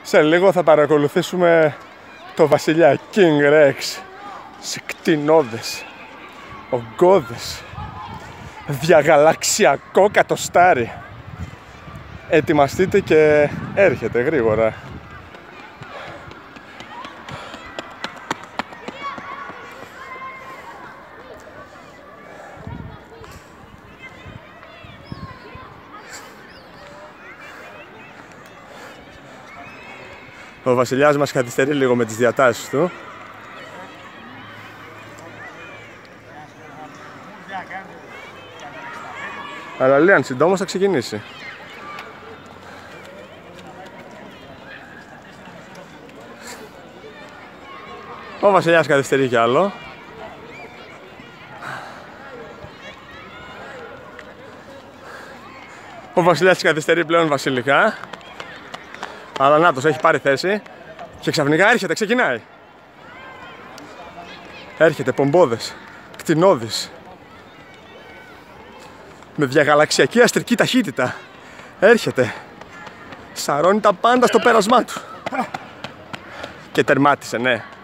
Σε λίγο θα παρακολουθήσουμε το βασιλιά King Rex σε κτηνώδες, ογκώδες, διαγαλαξιακό κατοστάρι. Ετοιμαστείτε και έρχεται γρήγορα. Ο βασιλιάς μας καθυστερεί λίγο με τις διατάσεις του. Αλλά λέει αν συντόμως θα ξεκινήσει. Ο βασιλιάς καθυστερεί κι άλλο. Ο βασιλιάς καθυστερεί πλέον βασιλικά. Αλλά νάτος, έχει πάρει θέση και ξαφνικά έρχεται, ξεκινάει. Έρχεται, πομπόδες, κτηνώδης, με διαγαλαξιακή αστρική ταχύτητα. Έρχεται, σαρώνει τα πάντα στο πέρασμά του. Και τερμάτισε, ναι.